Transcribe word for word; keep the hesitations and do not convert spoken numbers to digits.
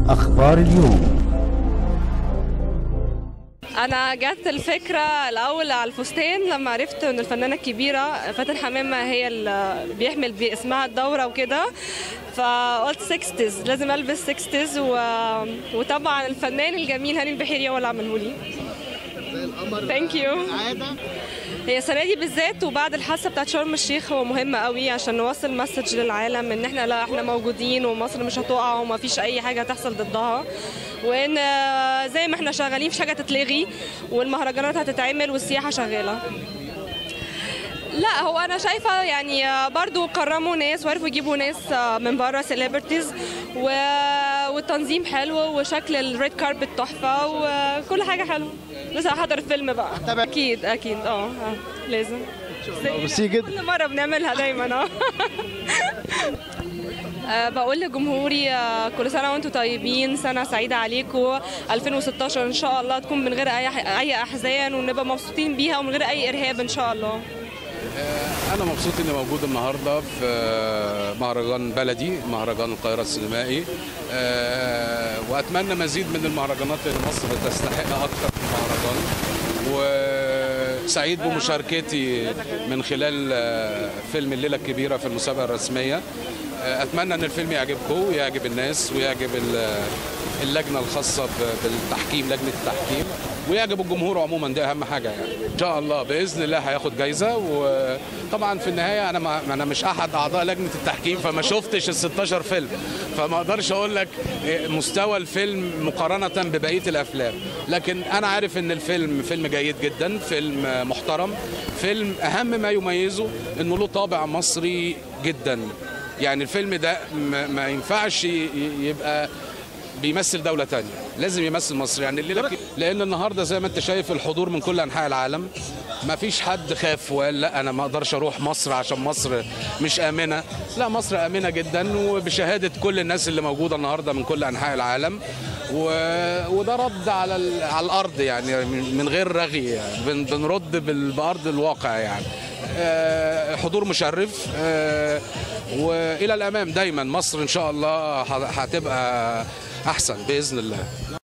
أخبار اليوم. أنا جت الفكرة الأول على الفستان لما عرفت إن الفنانة الكبيرة فاتن حمامة هي اللي بيحمل باسمها الدورة وكده، فقلت ستينز لازم ألبس ستينز و... وطبعا الفنان الجميل هاني البحيري هو اللي عمله لي. ثانك يو. هي السنة دي بالذات وبعد الحادثة بتاعت شرم الشيخ هو مهم قوي عشان نوصل مسج للعالم ان احنا لا احنا موجودين ومصر مش هتقع وما فيش اي حاجة هتحصل ضدها، وان زي ما احنا شغالين مفيش حاجة تتلغي والمهرجانات هتتعمل والسياحة شغالة. لا هو انا شايفه يعني برضو كرموا ناس وعرفوا يجيبوا ناس من بره سيلبرتيز و... والتنظيم حلو وشكل الريد كاربت تحفه وكل حاجه حلوه. لسه هحضر الفيلم بقى. اكيد اكيد اه لازم. ميرسي جدا. كل مره بنعملها دايما. اه بقول لجمهوري كل سنه وانتم طيبين، سنه سعيده عليكم. ألفين وستاشر ان شاء الله تكون من غير اي اي احزان ونبقى مبسوطين بيها ومن غير اي ارهاب ان شاء الله. أنا مبسوط إني موجود النهارده في مهرجان بلدي، مهرجان القاهرة السينمائي، وأتمنى مزيد من المهرجانات اللي مصر تستحق أكثر في المهرجان، وسعيد بمشاركتي من خلال فيلم الليلة الكبيرة في المسابقة الرسمية. أتمنى إن الفيلم يعجبكم ويعجب الناس ويعجب اللجنة الخاصة بالتحكيم، لجنة التحكيم، ويعجب الجمهور عموما، ده اهم حاجه يعني. ان شاء الله باذن الله هياخد جايزه، وطبعا في النهايه انا ما انا مش احد اعضاء لجنه التحكيم فما شفتش ال ستاشر فيلم، فما اقدرش اقول لك مستوى الفيلم مقارنه ببقيه الافلام، لكن انا عارف ان الفيلم فيلم جيد جدا، فيلم محترم، فيلم اهم ما يميزه انه له طابع مصري جدا. يعني الفيلم ده ما ينفعش يبقى بيمثل دولة تانية، لازم يمثل مصر. يعني الليلة لأن النهاردة زي ما أنت شايف الحضور من كل أنحاء العالم، ما فيش حد خاف وقال لا أنا ما أقدرش أروح مصر عشان مصر مش آمنة. لا، مصر آمنة جدا، وبشهادة كل الناس اللي موجودة النهاردة من كل أنحاء العالم، و... وده رد على ال... على الأرض يعني من غير رغي، يعني بن... بنرد بال... بأرض الواقع يعني. أه... حضور مشرف، أه... والى الامام دايما مصر ان شاء الله هتبقى احسن باذن الله.